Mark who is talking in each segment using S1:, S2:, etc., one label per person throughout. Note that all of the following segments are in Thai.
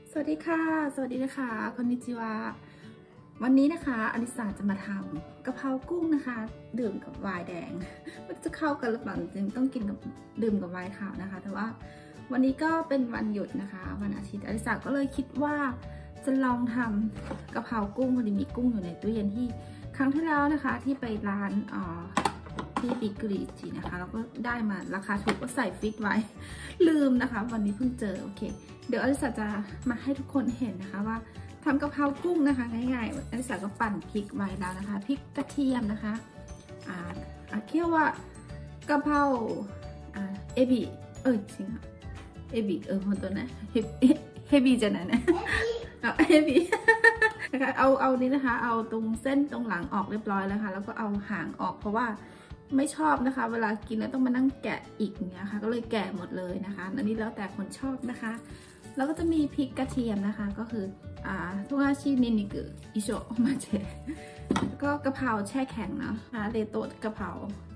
S1: สวัสดีค่ะสวัสดีนะคะคอนนิจิวะวันนี้นะคะอลิสาจะมาทำกะเพรากุ้งนะคะดื่มกับไวน์แดงมันจะเข้ากันหรือเปล่าจริงต้องกินกับดื่มกับไวน์ขาวนะคะแต่ว่าวันนี้ก็เป็นวันหยุดนะคะวันอาทิตย์อลิสาก็เลยคิดว่าจะลองทำกะเพรากุ้งพอดีมีกุ้งอยู่ในตู้เย็นที่ครั้งที่แล้วนะคะที่ไปร้านที่บิกกรีจีนะคะแล้วก็ได้มาราคาถูกก็ใส่ฟิตไว้ลืมนะคะวันนี้เพิ่งเจอโอเคเดี๋ยวอลิสาจะมาให้ทุกคนเห็นนะคะว่าทำกะเพรากุ้งนะคะง่ายๆอลิสาก็ปั่นพริกไว้แล้วนะคะพริกกระเทียมนะคะเรียกว่ากะเพราเอบิจริงค่ะเอบิคนตัวนะเฮบิจะไหนนะเฮบินะคะเอานี้นะคะเอาตรงเส้นตรงหลังออกเรียบร้อยแล้วค่ะแล้วก็เอาหางออกเพราะว่าไม่ชอบนะคะเวลากินแล้วต้องมานั่งแกะอีกเนี้ยค่ะก็เลยแกะหมดเลยนะคะอันนี้แล้วแต่คนชอบนะคะแล้วก็จะมีพริกกระเทียมนะคะก็คือทุกอาชีนินิกุอิโชมาเชก็กะเพราแช่แข็งเนาะเลโตะกะเพรา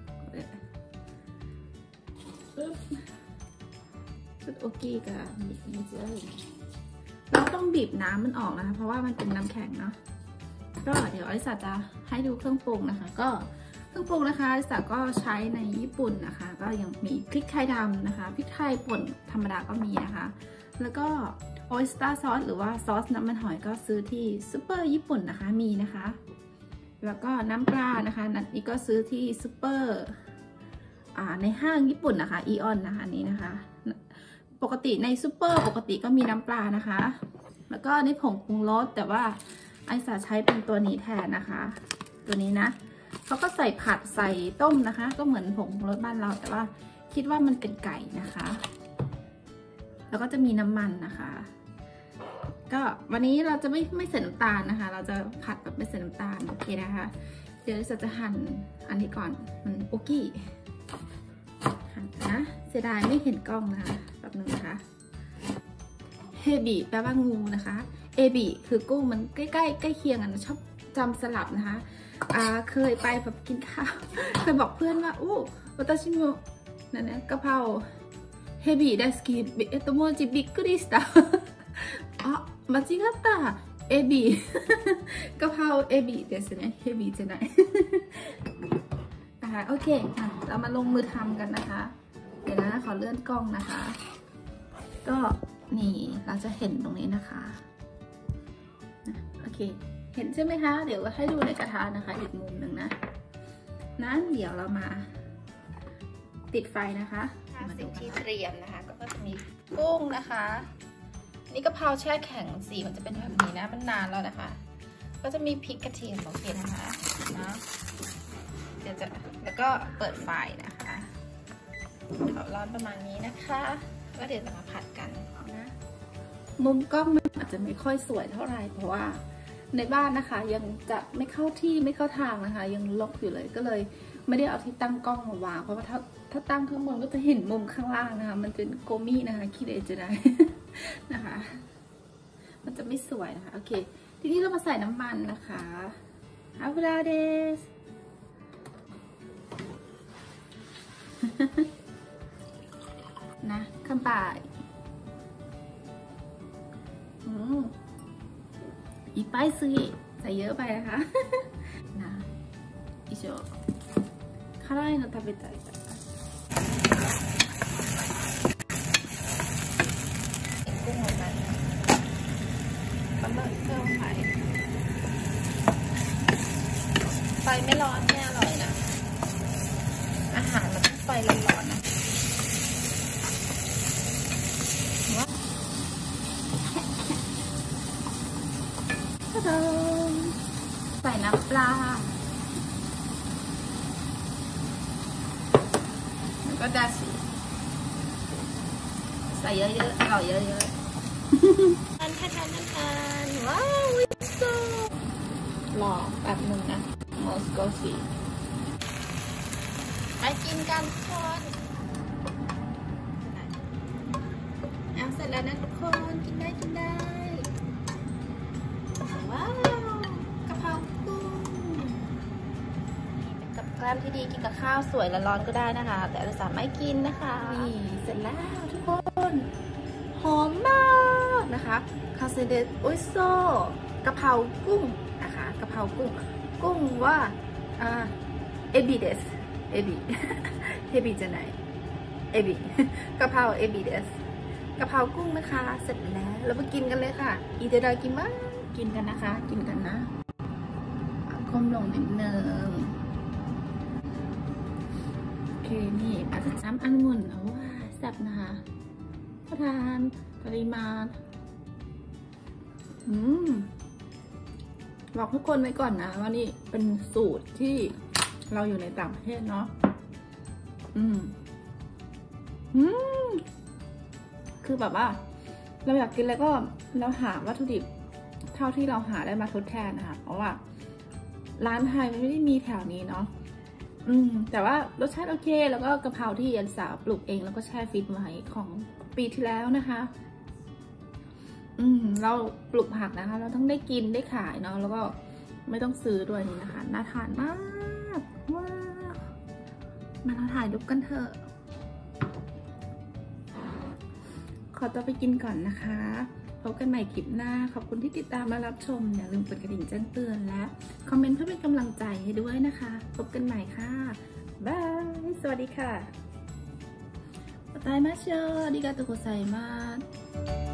S1: ชุดโอเคกับนี่จะเราต้องบีบน้ำมันออกนะคะเพราะว่ามันเป็นน้ำแข็งเนาะก็เดี๋ยวอลิสาจะให้ดูเครื่องปรุงนะคะก็เครื่องปรุงนะคะอลิสาก็ใช้ในญี่ปุ่นนะคะก็ยังมีพริกไทยดำนะคะพริกไทยป่นธรรมดาก็มีนะคะแล้วก็ออยสเตอร์ซอสหรือว่าซอสน้ำมันหอยก็ซื้อที่ซูเปอร์ญี่ปุ่นนะคะมีนะคะแล้วก็น้ำปลานะคะนี่ก็ซื้อที่ซูเปอร์ในห้างญี่ปุ่นนะคะอีออนนะคะนี้นะคะปกติในซูเปอร์ปกติก็มีน้ำปลานะคะแล้วก็ในผงปรุงรสแต่ว่าไอซ์ใช้เป็นตัวนี้แทนนะคะตัวนี้นะเขาก็ใส่ผัดใส่ต้มนะคะก็เหมือนผงปรุงรสบ้านเราแต่ว่าคิดว่ามันเป็นไก่นะคะแล้วก็จะมีน้ำมันนะคะก็วันนี้เราจะไม่ใส่น้ำตาลนะคะเราจะผัดแบบไม่ใส่น้ำตาลโอเคนะคะเดี๋ยวจะหั่นอันนี้ก่อนมันโอกี้หั่นนะเสียดายไม่เห็นกล้องนะคะแบบนึงนะคะเฮบิแปลว่างูนะคะเอบิคือกุ้งมันใกล้เคียงกันชอบจำสลับนะคะเคยไปแบบกินข้าวเคยบอกเพื่อนว่าอู้วัตชิโมนั่นนะกะเพราเฮบิไดสกิโมจิบิกริสตา間違ったエビกะเพราเอบิですねเฮบิจะไหนโอเคเรามาลงมือทำกันนะคะเดี๋ยวนะขอเลื่อนกล้องนะคะก็นี่เราจะเห็นตรงนี้นะคะโอเคเห็นใช่ไหมคะเดี๋ยวให้ดูในกระทะนะคะอีกมุมหนึ่งนะเดี๋ยวเรามาติดไฟนะคะสิ่งที่เตรียมนะคะก็จะมีกุ้งนะคะนี่กะเพราแช่แข็งสีมันจะเป็นแบบนี้นะมันนานแล้วนะคะก็จะมีพริกกระเทียมโอเคนะคะเดี๋ยวจะแล้วก็เปิดไฟนะคะเขาร้อนประมาณนี้นะคะก็เดี๋ยวจะมาผัดกันนะมุมกล้องมันอาจจะไม่ค่อยสวยเท่าไหร่เพราะว่าในบ้านนะคะยังจะไม่เข้าที่ไม่เข้าทางนะคะยังรกอยู่เลยก็เลยไม่ได้เอาที่ตั้งกล้องมาวางเพราะว่าถ้าตั้งข้างบนก็จะเห็นมุมข้างล่างนะคะมันเป็นโกมินะคะคิดเอจะได้นะคะมันจะไม่สวยนะคะโอเคทีนี้เรามาใส่น้ำมันนะคะอาวุราเดสนะคัมปายอีป้ายซื้อใส่เยอะไปนะคะนะอีโช辛いの食べたいกุ้งลงไปปลาหมึกเพิ่มไฟไม่ร้อนไม่อร่อยนะอาหารมันต้องไฟร้อนๆนะใส่น้ำปลาแล้วก็ดาชิใส่เยอะๆอร่อยเยอะๆทานว้าววิสโซรอแป๊บนึงนะมอสโกซีไปกินกันทุกคนเสร็จแล้วนะทุกคนกินได้ว้าวกะเพรากุ้งกับแกล้มที่ดีกินกับข้าวสวยและร้อนก็ได้นะคะแต่เราสามารถไม่กินนะคะนี่เสร็จแล้วทุกคนหอมมากนะคะนะคะคาเซเดสโอโซกะเพรากุ้งนะคะกะเพรากุ้งว่าเอบิเดสเอบิเอบิจะไหนเอบิกะเพราเอบิเดสกะเพรากุ้งนะคะเสร็จแล้วเรามากินกันเลยค่ะอิเดดากิมะกินกันนะคะกินกันนะก้มลงนิดนึงโอเคนี่อาจจะน้ำองุ่นว้าแซ่บนะคะประทานปริมาณบอกทุกคนไว้ก่อนนะว่านี่เป็นสูตรที่เราอยู่ในต่างประเทศเนาะคือแบบว่าเราอยากกินแล้วก็เราหาวัตถุดิบเท่าที่เราหาได้มาทดแทนนะคะเพราะว่าร้านไทยมันไม่ได้มีแถวนี้เนาะแต่ว่ารสชาติโอเคแล้วก็กะเพราที่ยันสาวปลูกเองแล้วก็แช่ฟรีซไว้ของปีที่แล้วนะคะเราปลูกผักนะคะเราต้องได้กินได้ขายเนาะแล้วก็ไม่ต้องซื้อด้วยนี่นะคะน่าทานมากว้าวมาเราถ่ายรูปกันเถอะขอตัวไปกินก่อนนะคะพบกันใหม่คลิปหน้าขอบคุณที่ติดตามและรับชมอย่าลืมกดกระดิ่งแจ้งเตือนและคอมเมนต์เพื่อเป็นกำลังใจให้ด้วยนะคะพบกันใหม่ค่ะบายสวัสดีค่ะまた会いましょう。ありがとうございます。